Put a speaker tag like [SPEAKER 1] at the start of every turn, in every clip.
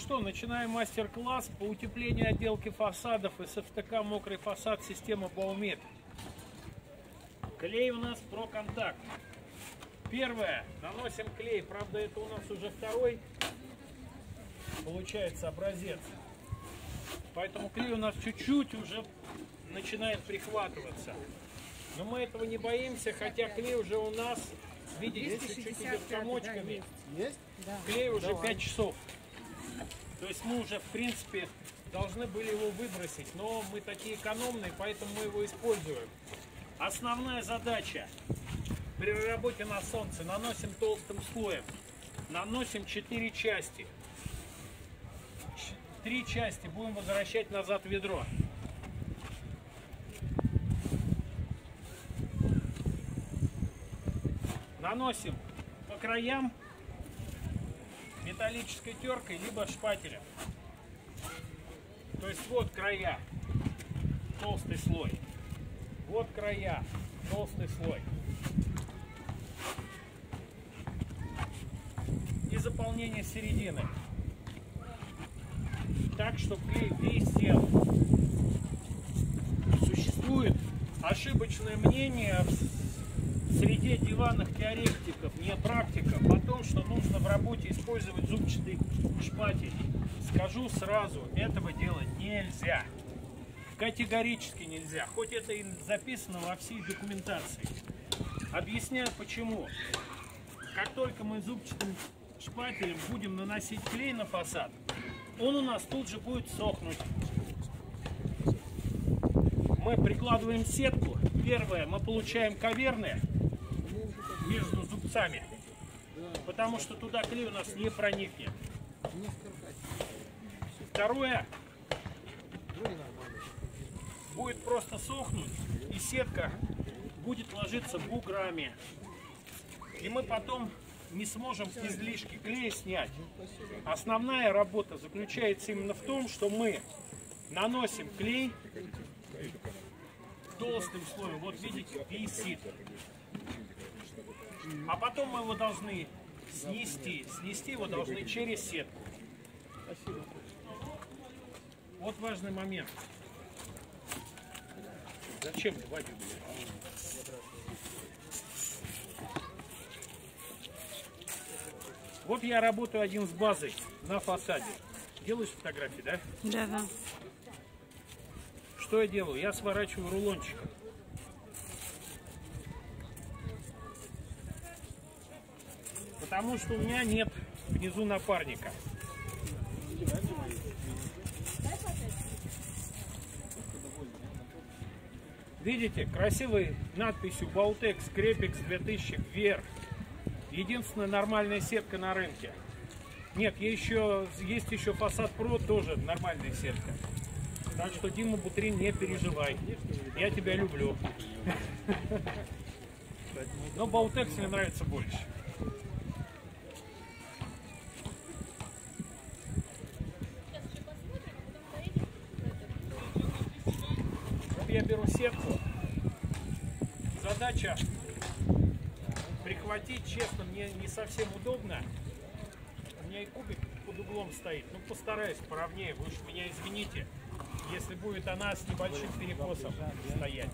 [SPEAKER 1] что, начинаем мастер-класс по утеплению отделки фасадов из ФТК «Мокрый фасад» система Baumit. Клей у нас ProContact. Первое, наносим клей, правда это у нас уже второй, получается, образец. Поэтому клей у нас чуть-чуть уже начинает прихватываться. Но мы этого не боимся, хотя клей уже у нас, видите, чуть-чуть идет комочками.
[SPEAKER 2] Есть?
[SPEAKER 1] Клей уже 5 часов. То есть мы уже, в принципе, должны были его выбросить, но мы такие экономные, поэтому мы его используем. Основная задача при работе на солнце: наносим толстым слоем. Наносим 4 части. 3 части будем возвращать назад в ведро. Наносим по краям металлической теркой либо шпателем. То есть вот края, толстый слой. Вот края, толстый слой. И заполнение середины. Так, чтобы клей весь сел. Существует ошибочное мнение среди диванных теоретиков, не практиков, о том, что нужно в работе использовать зубчатый шпатель. Скажу сразу, этого делать нельзя. Категорически нельзя. Хоть это и записано во всей документации. Объясняю почему. Как только мы зубчатым шпателем будем наносить клей на фасад, он у нас тут же будет сохнуть. Мы прикладываем сетку. Первое, мы получаем каверны между зубцами, потому что туда клей у нас не проникнет. Второе, будет просто сохнуть, и сетка будет ложиться буграми. И мы потом не сможем излишки клея снять. Основная работа заключается именно в том, что мы наносим клей толстым слоем. Вот видите, висит. А потом мы его должны снести. Снести его должны через сетку. Вот важный момент. Зачем Вадик? Вот я работаю один с базой на фасаде. Делаешь фотографии, да?
[SPEAKER 3] Да, да.
[SPEAKER 1] Что я делаю? Я сворачиваю рулончиком. Потому что у меня нет внизу напарника. Видите, красивой надписью Baltex Crepex 2000 вверх. Единственная нормальная сетка на рынке. Нет, есть еще Фасад Pro, тоже нормальная сетка. Так что, Дима Бутрин, не переживай. Я тебя люблю. Но Baltex мне нравится больше. Я беру сетку. Задача прихватить, честно, мне не совсем удобно. У меня и кубик под углом стоит. Ну, постараюсь поровнее. Вы уж меня извините, если будет она с небольшим перекосом стоять.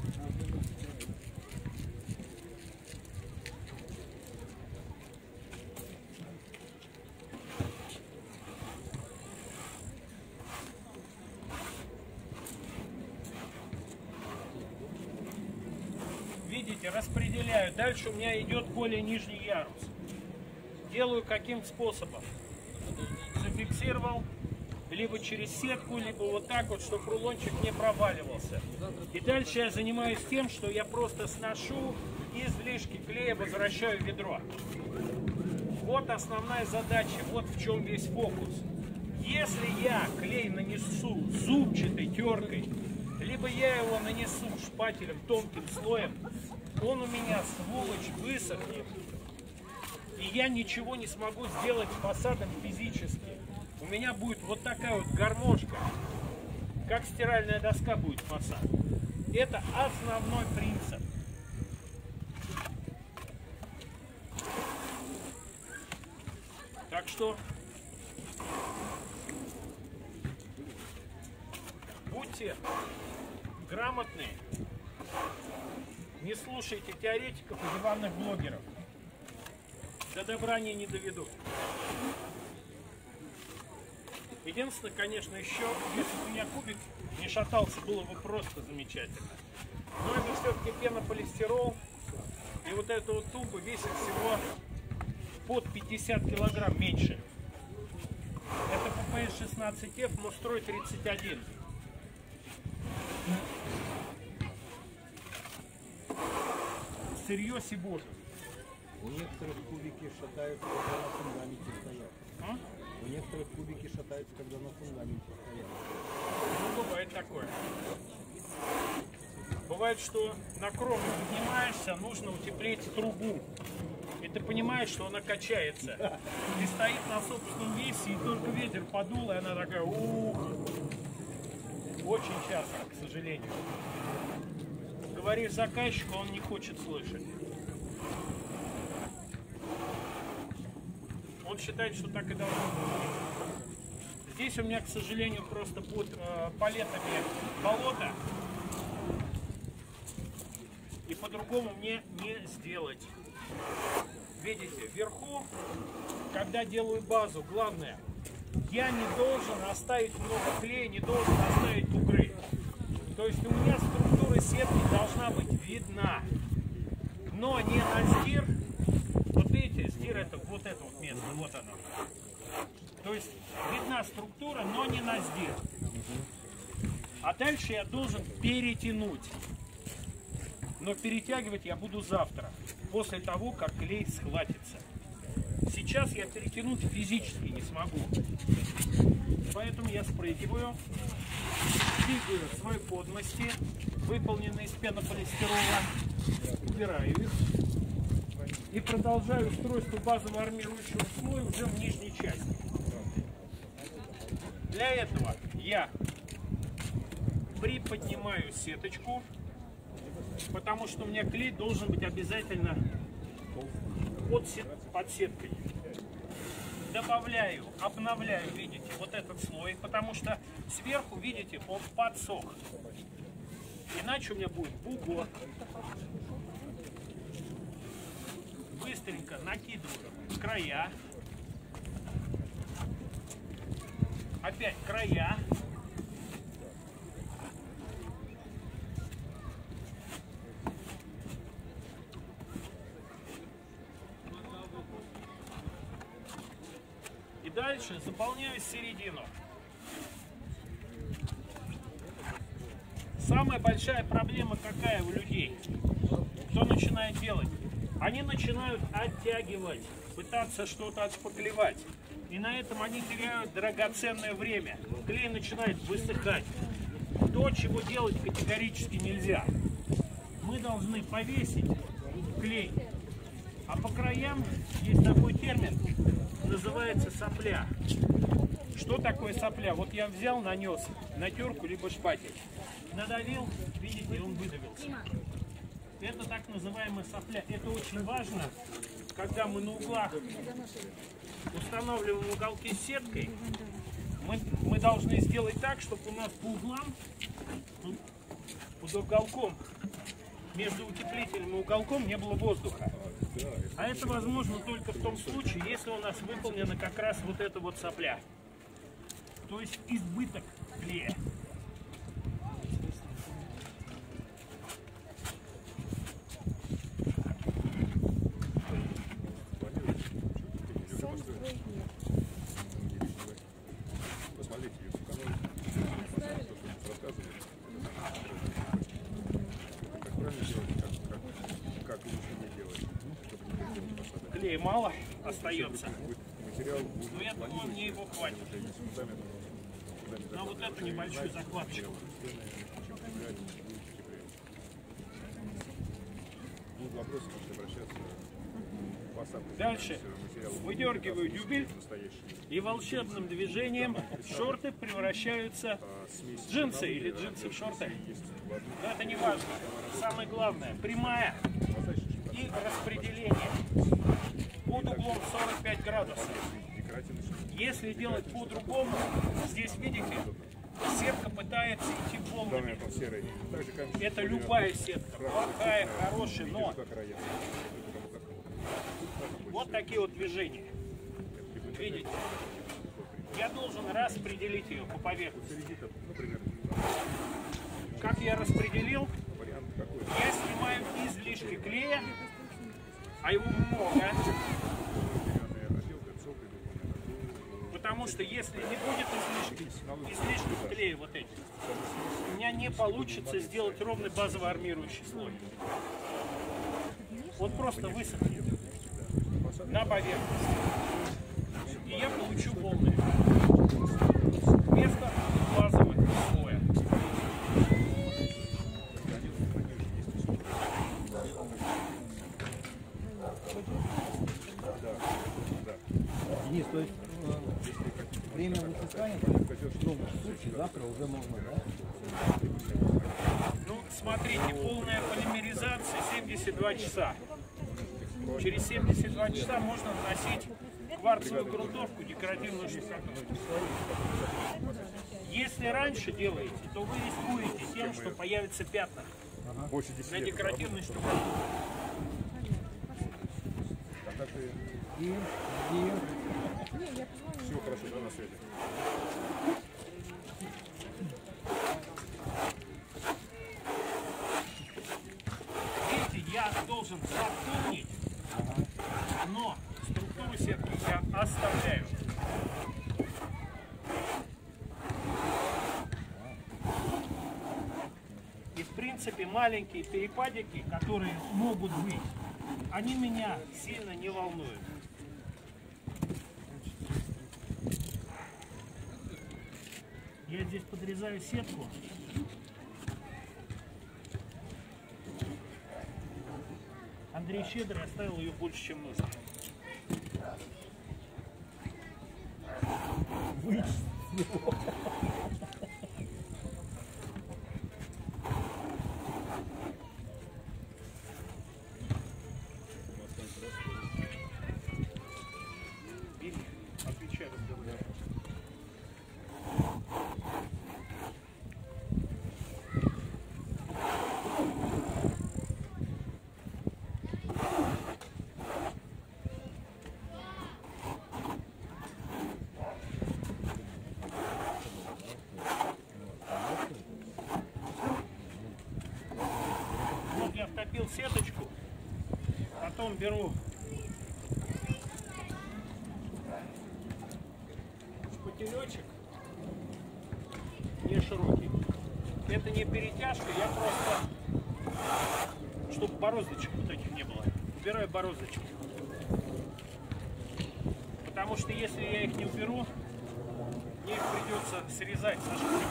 [SPEAKER 1] Видите, распределяю. Дальше у меня идет более нижний ярус. Делаю каким способом? Зафиксировал либо через сетку, либо вот так вот, чтобы рулончик не проваливался. И дальше я занимаюсь тем, что я просто сношу и излишки клея возвращаю в ведро. Вот основная задача, вот в чем весь фокус. Если я клей нанесу зубчатой теркой, либо я его нанесу шпателем тонким слоем, он у меня, сволочь, высохнет. И я ничего не смогу сделать с фасадом физически. У меня будет вот такая вот гармошка, как стиральная доска будет фасад. Это основной принцип. Так что будьте грамотные, не слушайте теоретиков и диванных блогеров. До добра они не доведут. Единственное, конечно, еще, если бы у меня кубик не шатался, было бы просто замечательно. Но это все-таки пенополистирол. И вот эта вот тумба весит всего под 50 килограмм меньше. Это PPS 16F, но строй 31. Сырье Сибожа.
[SPEAKER 2] У некоторых кубики шатаются, когда на фундаменте стоят. У некоторых кубики шатаются, когда на фундаменте стоят.
[SPEAKER 1] Ну, бывает такое. Бывает, что на кровлю поднимаешься, нужно утеплить трубу. И ты понимаешь, что она качается. И стоит на собственном весе, и только ветер подул, и она такая, ух. Очень часто, к сожалению. Говоришь заказчику, он не хочет слышать. Он считает, что так и должно быть. Здесь у меня, к сожалению, просто под палетами болото. И по-другому мне не сделать. Видите, вверху, когда делаю базу, главное, я не должен оставить много клея, не должен оставить бугры. То есть у меня структура сетки должна быть видна. Но не на стир. Вот видите, стир это вот место, вот оно. То есть видна структура, но не на стир. А дальше я должен перетянуть. Но перетягивать я буду завтра, после того, как клей схватится. Сейчас я перетянуть физически не смогу. Поэтому я спрыгиваю, двигаю свои подмости, выполненные из пенополистирола, убираю их и продолжаю устройство базового армирующего слоя уже в нижней части. Для этого я приподнимаю сеточку, потому что у меня клей должен быть обязательно под сеткой. Добавляю, обновляю, видите, вот этот слой, потому что сверху, видите, он подсох. Иначе у меня будет бугор. Быстренько накидываю края. Опять края. И дальше заполняю середину. Самая большая проблема какая у людей? Кто начинает делать? Они начинают оттягивать, пытаться что-то отшпаклевать. И на этом они теряют драгоценное время. Клей начинает высыхать. То, чего делать категорически нельзя. Мы должны повесить клей. А по краям есть такой термин, называется сопля. Что такое сопля? Вот я взял, нанес на терку либо шпатель. Надавил, видите, он выдавился. Это так называемая сопля. Это очень важно, когда мы на углах устанавливаем уголки с сеткой. Мы должны сделать так, чтобы у нас по углам, под уголком, между утеплителем и уголком не было воздуха. А это возможно только в том случае, если у нас выполнена как раз вот эта вот сопля. То есть избыток клея. Клея мало остается, но я думаю, мне его хватит. На вот эту небольшую закладочку. Дальше выдергиваю дюбель и волшебным движением шорты превращаются в джинсы или джинсы в шорты. Но это не важно. Самое главное, прямая и распределение под углом 45 градусов. Если делать по-другому, здесь видите, сетка пытается пытается идти волнами.
[SPEAKER 3] это серый. Так же, как
[SPEAKER 1] Это любая сетка, плохая, хорошая, но
[SPEAKER 3] как рояль.
[SPEAKER 1] вот такие вот движения. Видите? Я должен распределить ее по поверхности.
[SPEAKER 3] Например,
[SPEAKER 1] Как я распределил?
[SPEAKER 3] вариант какой?
[SPEAKER 1] Я снимаю излишки клея, а его много. Потому что если не будет излишков клея вот этих, у меня не получится сделать ровный базовый армирующий слой. Вот просто высохнет на поверхности. И я получу волны вместо базового слоя.
[SPEAKER 2] Денис, то есть время высыхания, то есть в случае завтра уже можно, да?
[SPEAKER 1] Ну, смотрите, полная полимеризация 72 часа. Через 72 часа можно наносить кварцевую грунтовку, декоративную штукатурку. Если раньше делаете, то вы рискуете тем, что появятся пятна
[SPEAKER 3] Больше 10
[SPEAKER 1] на
[SPEAKER 3] лет.
[SPEAKER 1] декоративной штукатурке.
[SPEAKER 3] Все хорошо, да, на свете?
[SPEAKER 1] Видите, я должен заполнить, но структуру сетки я оставляю. И в принципе маленькие перепадики, которые могут быть, они меня сильно не волнуют. Я здесь подрезаю сетку. Андрей Щедрый оставил ее больше, чем нужно. Отвечай, разговаривай. Вот я втопил сеточку, потом беру шпателечек, не широкий. Это не перетяжка, я просто, чтобы бороздочек вот этих не было, убираю бороздочки. Потому что если я их не уберу, мне их придется срезать со шпателя.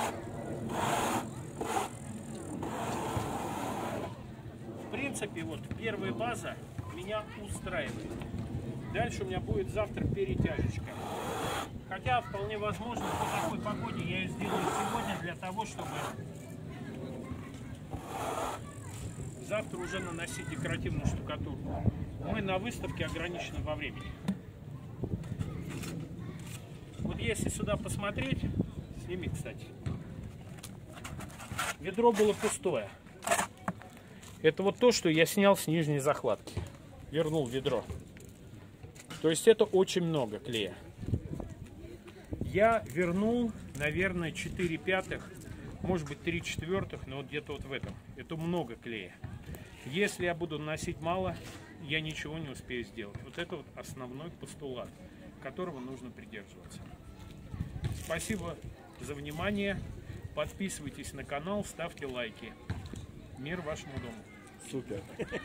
[SPEAKER 1] В принципе, вот первая база меня устраивает. Дальше у меня будет завтра перетяжечка. Хотя вполне возможно, по такой погоде я ее сделаю сегодня для того, чтобы завтра уже наносить декоративную штукатурку. Мы на выставке ограничены во времени. Вот если сюда посмотреть, сними, кстати, ведро было пустое. Это вот то, что я снял с нижней закладки. Вернул ведро. То есть это очень много клея. Я вернул, наверное, 4/5, может быть 3/4, но вот где-то вот в этом. Это много клея. Если я буду наносить мало, я ничего не успею сделать. Вот это вот основной постулат, которого нужно придерживаться. Спасибо за внимание. Подписывайтесь на канал, ставьте лайки. Мир вашему дому.
[SPEAKER 2] Супер.